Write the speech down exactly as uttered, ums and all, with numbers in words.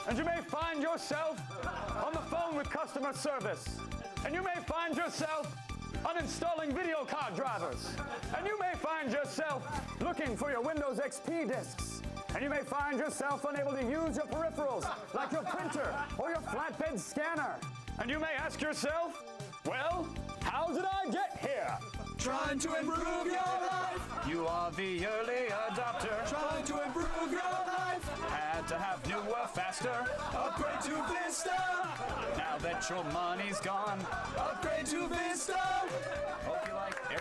And you may find yourself on the phone with customer service. And you may find yourself uninstalling video card drivers. And you may find yourself looking for your Windows X P disks. And you may find yourself unable to use your peripherals, like your printer or your flatbed scanner. And you may ask yourself, well, how did I get here? Trying to improve your life. You are the early adopter. Trying to improve your life. Had to have newer, faster. Upgrade to Vista. Now that your money's gone, Upgrade to Vista. hope you like